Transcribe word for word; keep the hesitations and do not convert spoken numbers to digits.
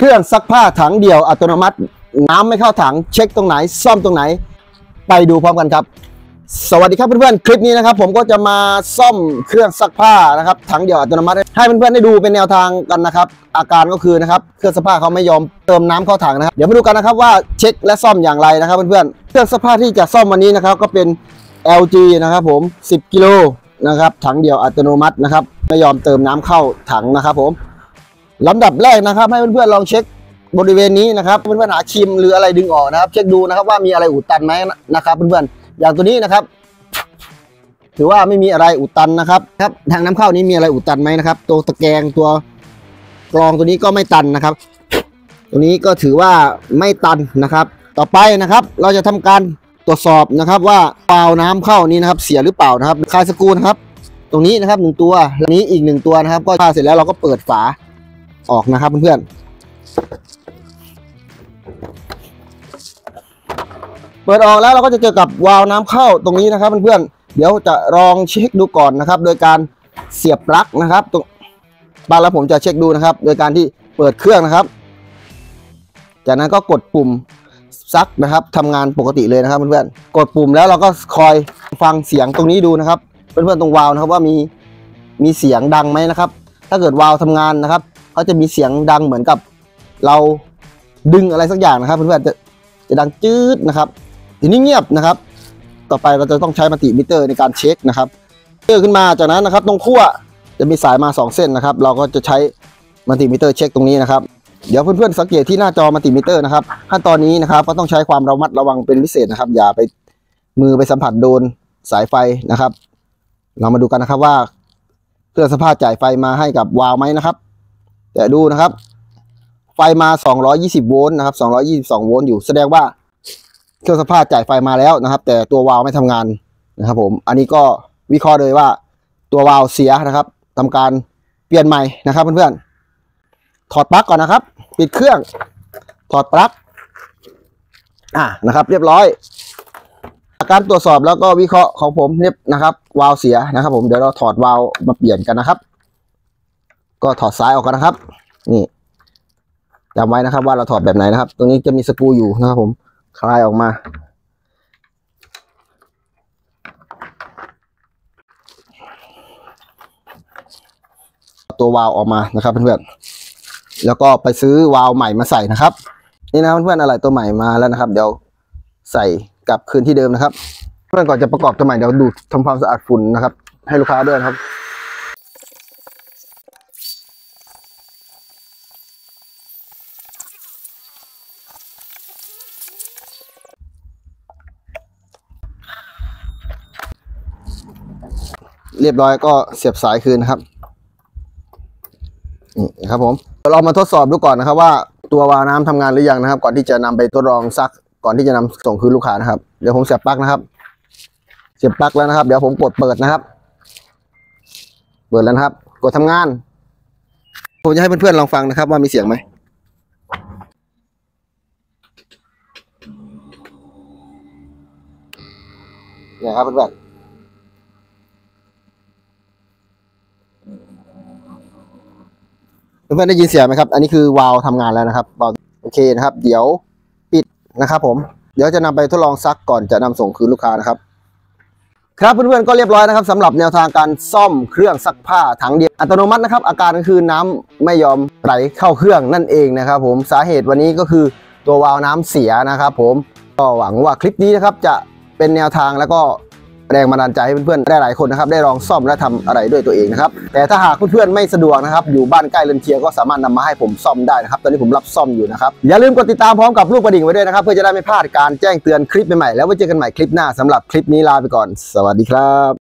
รื่องซักผ้าถังเดี่ยวอัตโนมัติน้ำไม่เข้าถังเช็คตรงไหนซ่อมตรงไหนไปดูพร้อมกันครับสวัสดีครับเพื่อนๆคลิปนี้นะครับผมก็จะมาซ่อมเครื่องซักผ้านะครับถังเดี่ยวอัตโนมัติให้เพื่อนๆได้ดูเป็นแนวทางกันนะครับอาการก็คือนะครับเครื่องซักผ้าเขาไม่ยอมเติมน้ำเข้าถังนะครับเดี๋ยวมาดูกันนะครับว่าเช็คและซ่อมอย่างไรนะครับเพื่อนๆเครื่องซักผ้าที่จะซ่อมวันนี้นะครับก็เป็น แอล จี นะครับผมสิบกิโลนะครับถังเดี่ยวอัตโนมัตินะครับไม่ยอมเติมน้ำเข้าถังนะครับผมลำดับแรกนะครับให้เพื่อนๆลองเช็คบริเวณนี้นะครับเพื่อนๆหาชิมหรืออะไรดึงออกนะครับเช็คดูนะครับว่ามีอะไรอุดตันไหมนะครับเพื่อนๆอย่างตัวนี้นะครับถือว่าไม่มีอะไรอุดตันนะครับครับทางน้ำเข้านี้มีอะไรอุดตันไหมนะครับตัวตะแกรงตัวกรองตัวนี้ก็ไม่ตันนะครับตัวนี้ก็ถือว่าไม่ตันนะครับต่อไปนะครับเราจะทำการตรวจสอบนะครับว่าเปล่าน้ำเข้านี้นะครับเสียหรือเปล่านะครับคลายสกรูนะครับตรงนี้นะครับหนึ่งตัวแล้วนี้อีกหนึ่งตัวนะครับก็ถ้าเสร็จแล้วเราก็เปิดฝาออกนะครับเพื่อนๆเปิดออกแล้วเราก็จะเจอกับวาล์วน้ำเข้าตรงนี้นะครับเพื่อนๆเดี๋ยวจะลองเช็คดูก่อนนะครับโดยการเสียบปลั๊กนะครับตรงบางแล้วผมจะเช็คดูนะครับโดยการที่เปิดเครื่องนะครับจากนั้นก็กดปุ่มซักนะครับทำงานปกติเลยนะครับเพื่อนๆกดปุ่มแล้วเราก็คอยฟังเสียงตรงนี้ดูนะครับเพื่อนๆตรงวาล์วนะครับว่ามีมีเสียงดังไหมนะครับถ้าเกิดวาล์วทำงานนะครับเขาจะมีเสียงดังเหมือนกับเราดึงอะไรสักอย่างนะครับเพื่อนๆจะจะดังจืดนะครับทีนี้เงียบนะครับต่อไปเราจะต้องใช้มัลติมิเตอร์ในการเช็คนะครับเช็คขึ้นมาจากนั้นนะครับตรงขั้วจะมีสายมาสองเส้นนะครับเราก็จะใช้มัลติมิเตอร์เช็คตรงนี้นะครับเดี๋ยวเพื่อนๆสังเกตที่หน้าจอมัลติมิเตอร์นะครับขั้นตอนนี้นะครับก็ต้องใช้ความระมัดระวังเป็นพิเศษนะครับอย่าไปมือไปสัมผัสโดนสายไฟนะครับเรามาดูกันนะครับว่าเครื่องซักผ้าจ่ายไฟมาให้กับวาล์วไหมนะครับแต่ดูนะครับไฟมาสองร้อยยี่สิบโวลต์นะครับสองร้อยยี่สิบสองโวลต์อยู่แสดงว่าเครื่องซักผ้าจ่ายไฟมาแล้วนะครับแต่ตัววาล์วไม่ทำงานนะครับผมอันนี้ก็วิเคราะห์เลยว่าตัววาล์วเสียนะครับทำการเปลี่ยนใหม่นะครับเพื่อนๆถอดปลั๊กก่อนนะครับปิดเครื่องถอดปลั๊กอ่ะนะครับเรียบร้อยการตรวจสอบแล้วก็วิเคราะห์ของผมเนี่ยนะครับวาล์วเสียนะครับผมเดี๋ยวเราถอดวาล์วมาเปลี่ยนกันนะครับก็ถอดสายออกกันนะครับนี่จำไว้นะครับว่าเราถอดแบบไหนนะครับตรงนี้จะมีสกรูอยู่นะครับผมคลายออกมาตัววาล์วออกมานะครับเพื่อนๆแล้วก็ไปซื้อวาล์วใหม่มาใส่นะครับนี่นะเพื่อนๆอะไรตัวใหม่มาแล้วนะครับเดี๋ยวใส่กลับคืนที่เดิมนะครับเพื่อนก่อนจะประกอบตัวใหม่เดี๋ยวดูทำความสะอาดฝุ่นนะครับให้ลูกค้าด้วยนะครับเรียบร้อยก็เสียบสายคืนนะครับนี่ครับผมเรามาทดสอบดูก่อนนะครับว่าตัววาล์วน้ำทำงานหรือยังนะครับก่อนที่จะนำไปทดลองซักก่อนที่จะนำส่งคืนลูกค้านะครับเดี๋ยวผมเสียบปลั๊กนะครับเสียบปลั๊กแล้วนะครับเดี๋ยวผมกดเปิดนะครับเปิดแล้วนะครับกดทำงานผมจะให้เพื่อนๆลองฟังนะครับว่ามีเสียงไหมเนี่ยครับเพื่อนๆเพื่อนๆได้ยินเสียงไหมครับอันนี้คือวาล์วทำงานแล้วนะครับโอเคนะครับเดี๋ยวปิดนะครับผมเดี๋ยวจะนำไปทดลองซักก่อนจะนำส่งคืนลูกค้านะครับครับเพื่อนๆก็เรียบร้อยนะครับสำหรับแนวทางการซ่อมเครื่องซักผ้าถังเดียวอัตโนมัตินะครับอาการก็คือน้ำไม่ยอมไหลเข้าเครื่องนั่นเองนะครับผมสาเหตุวันนี้ก็คือตัววาล์วน้ำเสียนะครับผมก็หวังว่าคลิปนี้นะครับจะเป็นแนวทางแล้วก็แรงบันดาลใจให้เพื่อนๆได้หลายคนนะครับได้ลองซ่อมและทำอะไรด้วยตัวเองนะครับแต่ถ้าหากเพื่อนๆไม่สะดวกนะครับอยู่บ้านใกล้เรือนเคียงก็สามารถนำมาให้ผมซ่อมได้นะครับตอนนี้ผมรับซ่อมอยู่นะครับอย่าลืมกดติดตามพร้อมกับลูกกระดิ่งไว้ด้วยนะครับเพื่อจะได้ไม่พลาดการแจ้งเตือนคลิปใหม่ๆแล้วไว้เจอกันใหม่คลิปหน้าสำหรับคลิปนี้ลาไปก่อนสวัสดีครับ